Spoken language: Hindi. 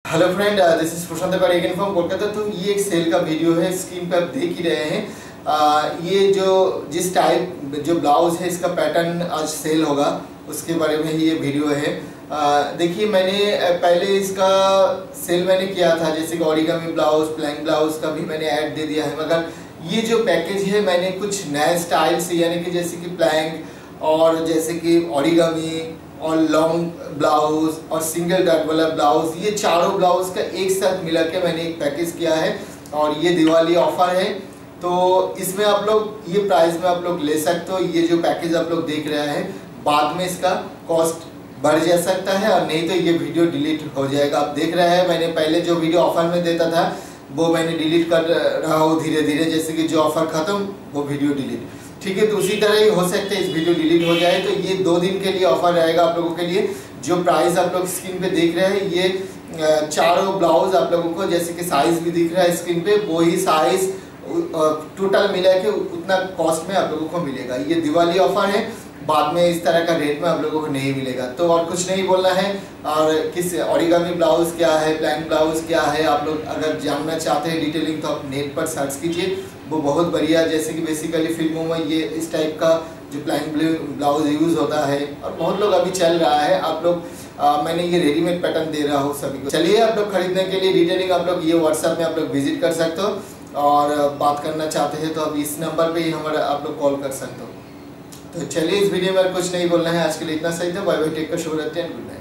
Hello friend, this is Prashant again from Kolkata. तो ये एक सेल का वीडियो है, स्क्रीन पे आप देख ही रहे हैं। ये जो जिस टाइप जो ब्लाउज है इसका पैटर्न आज सेल होगा उसके बारे में ही ये वीडियो है। देखिए, मैंने पहले इसका सेल मैंने किया था, जैसे कि ओरिगामी ब्लाउज, प्लेन ब्लाउज का भी मैंने ऐड दे दिया है। मगर ये जो पैकेज है मैंने कुछ नए स्टाइल से, यानी कि जैसे कि प्लैंक और जैसे कि ओरिगामी और लॉन्ग ब्लाउज और सिंगल डॉट वाला ब्लाउज, ये चारों ब्लाउज का एक साथ मिला के मैंने एक पैकेज किया है। और ये दिवाली ऑफर है, तो इसमें आप लोग ये प्राइस में आप लोग ले सकते हो। ये जो पैकेज आप लोग देख रहे हैं, बाद में इसका कॉस्ट बढ़ जा सकता है और नहीं तो ये वीडियो डिलीट हो जाएगा। आप देख रहे हैं, मैंने पहले जो वीडियो ऑफर में देता था वो मैंने डिलीट कर रहा हूँ धीरे धीरे, जैसे कि जो ऑफर खत्म वो वीडियो डिलीट। ठीक है, तो उसी तरह ही हो सकता है इस वीडियो डिलीट हो जाए। तो ये 2 दिन के लिए ऑफर रहेगा आप लोगों के लिए। जो प्राइस आप लोग स्क्रीन पे देख रहे हैं, ये चारों ब्लाउज आप लोगों को जैसे कि साइज भी दिख रहा है स्क्रीन पे, वो ही साइज टोटल मिला के उतना कॉस्ट में आप लोगों को मिलेगा। ये दिवाली ऑफर है, बाद में इस तरह का रेट में आप लोगों को नहीं मिलेगा। तो और कुछ नहीं बोलना है। और किस ओरिगामी ब्लाउज क्या है, प्लैन ब्लाउज क्या है, आप लोग अगर जानना चाहते हैं डिटेलिंग तो आप नेट पर सर्च कीजिए, वो बहुत बढ़िया। जैसे कि बेसिकली फिल्मों में ये इस टाइप का जो प्लैन ब्लाउज यूज़ होता है और बहुत लोग अभी चल रहा है। आप लोग मैंने ये रेडीमेड पैटर्न दे रहा हूँ सभी को। चलिए, आप लोग खरीदने के लिए डिटेलिंग आप लोग ये व्हाट्सएप में आप लोग विजिट कर सकते हो और बात करना चाहते हैं तो अब इस नंबर पे ही हमारा आप लोग कॉल कर सकते हो। तो चलिए, इस वीडियो में कुछ नहीं बोलना है, आज के लिए इतना सही था। बाय बाय, टेक केयर, शुभ रात्रि एंड गुड नाइट।